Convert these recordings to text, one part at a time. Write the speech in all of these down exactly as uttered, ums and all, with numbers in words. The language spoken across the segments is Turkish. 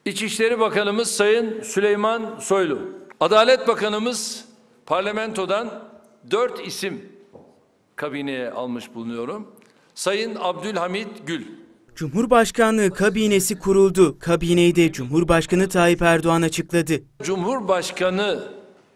İçişleri Bakanımız Sayın Süleyman Soylu. Adalet Bakanımız parlamentodan dört isim kabineye almış bulunuyorum. Sayın Abdülhamit Gül. Cumhurbaşkanlığı kabinesi kuruldu. Kabineyi de Cumhurbaşkanı Tayyip Erdoğan açıkladı. Cumhurbaşkanı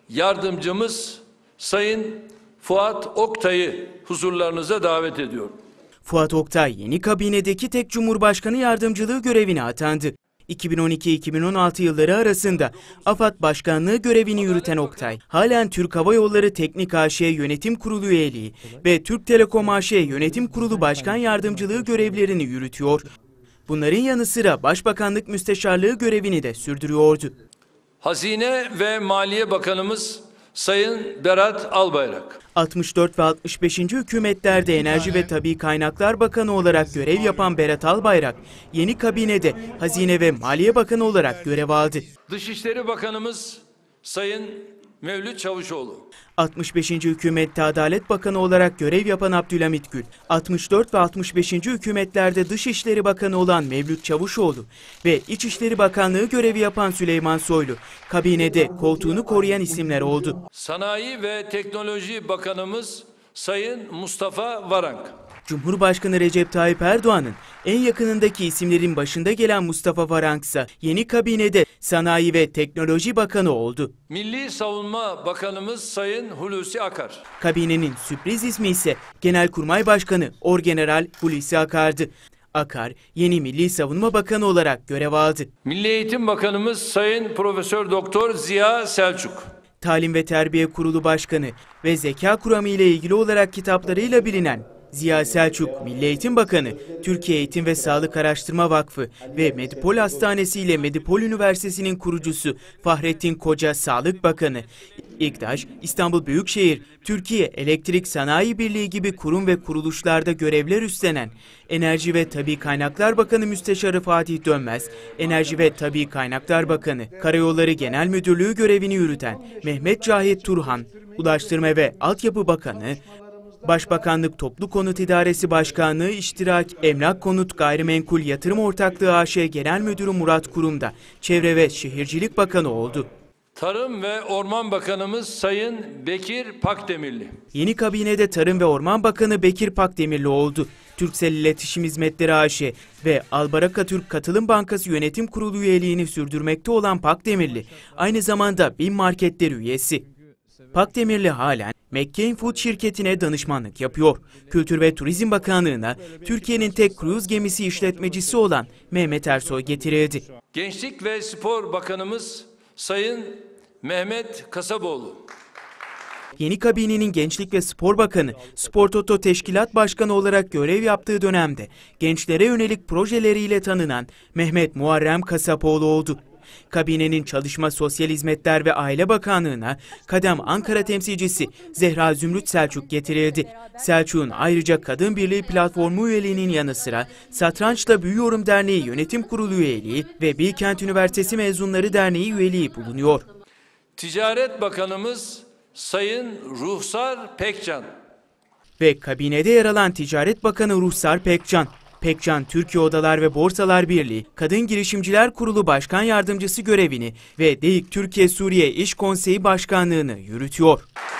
yardımcımız Sayın Fuat Oktay'ı huzurlarınıza davet ediyorum. Fuat Oktay yeni kabinedeki tek Cumhurbaşkanı yardımcılığı görevine atandı. iki bin on iki iki bin on altı yılları arasında AFAD Başkanlığı görevini yürüten Oktay, halen Türk Hava Yolları Teknik A Ş Yönetim Kurulu üyeliği ve Türk Telekom A Ş Yönetim Kurulu Başkan Yardımcılığı görevlerini yürütüyor. Bunların yanı sıra Başbakanlık Müsteşarlığı görevini de sürdürüyordu. Hazine ve Maliye Bakanımız Sayın Berat Albayrak. altmış dört ve altmış beşinci hükümetlerde Enerji ve Tabii Kaynaklar Bakanı olarak görev yapan Berat Albayrak, yeni kabinede Hazine ve Maliye Bakanı olarak görev aldı. Dışişleri Bakanımız Sayın Mevlüt Çavuşoğlu. altmış beşinci hükümette Adalet Bakanı olarak görev yapan Abdülhamit Gül, altmış dört ve altmış beşinci hükümetlerde Dışişleri Bakanı olan Mevlüt Çavuşoğlu ve İçişleri Bakanlığı görevi yapan Süleyman Soylu, kabinede koltuğunu koruyan isimler oldu. Sanayi ve Teknoloji Bakanımız Sayın Mustafa Varank. Cumhurbaşkanı Recep Tayyip Erdoğan'ın en yakınındaki isimlerin başında gelen Mustafa Varank ise yeni kabinede Sanayi ve Teknoloji Bakanı oldu. Milli Savunma Bakanımız Sayın Hulusi Akar. Kabinenin sürpriz ismi ise Genelkurmay Başkanı Orgeneral Hulusi Akar'dı. Akar, yeni Milli Savunma Bakanı olarak görev aldı. Milli Eğitim Bakanımız Sayın Profesör Doktor Ziya Selçuk. Talim ve Terbiye Kurulu Başkanı ve zeka kuramı ile ilgili olarak kitaplarıyla bilinen Ziya Selçuk, Milli Eğitim Bakanı, Türkiye Eğitim ve Sağlık Araştırma Vakfı ve Medipol Hastanesi ile Medipol Üniversitesi'nin kurucusu Fahrettin Koca Sağlık Bakanı, İGDAŞ, İstanbul Büyükşehir, Türkiye Elektrik Sanayi Birliği gibi kurum ve kuruluşlarda görevler üstlenen Enerji ve Tabii Kaynaklar Bakanı Müsteşarı Fatih Dönmez, Enerji ve Tabii Kaynaklar Bakanı, Karayolları Genel Müdürlüğü görevini yürüten Mehmet Cahit Turhan, Ulaştırma ve Altyapı Bakanı, Başbakanlık Toplu Konut İdaresi Başkanlığı İştirak Emlak Konut Gayrimenkul Yatırım Ortaklığı A Ş Genel Müdürü Murat Kurum da Çevre ve Şehircilik Bakanı oldu. Tarım ve Orman Bakanımız Sayın Bekir Pakdemirli. Yeni kabinede Tarım ve Orman Bakanı Bekir Pakdemirli oldu. Turkcell İletişim Hizmetleri A Ş ve Albaraka Türk Katılım Bankası Yönetim Kurulu üyeliğini sürdürmekte olan Pakdemirli, aynı zamanda BİM Marketler üyesi. Pakdemirli halen McCain Food şirketine danışmanlık yapıyor. Kültür ve Turizm Bakanlığı'na Türkiye'nin tek kruz gemisi işletmecisi olan Mehmet Ersoy getirildi. Gençlik ve Spor Bakanımız Sayın Mehmet Kasaboğlu. Yeni kabinenin Gençlik ve Spor Bakanı, Spor Toto Teşkilat Başkanı olarak görev yaptığı dönemde gençlere yönelik projeleriyle tanınan Mehmet Muharrem Kasapoğlu oldu. Kabinenin Çalışma, Sosyal Hizmetler ve Aile Bakanlığı'na Kadem Ankara temsilcisi Zehra Zümrüt Selçuk getirildi. Selçuk'un ayrıca Kadın Birliği Platformu üyeliğinin yanı sıra Satrançla Büyüyorum Derneği Yönetim Kurulu üyeliği ve Bilkent Üniversitesi Mezunları Derneği üyeliği bulunuyor. Ticaret Bakanımız Sayın Ruhsar Pekcan. Ve kabinede yer alan Ticaret Bakanı Ruhsar Pekcan. Pekcan, Türkiye Odalar ve Borsalar Birliği, Kadın Girişimciler Kurulu Başkan Yardımcısı görevini ve DEİK Türkiye Suriye İş Konseyi Başkanlığını yürütüyor.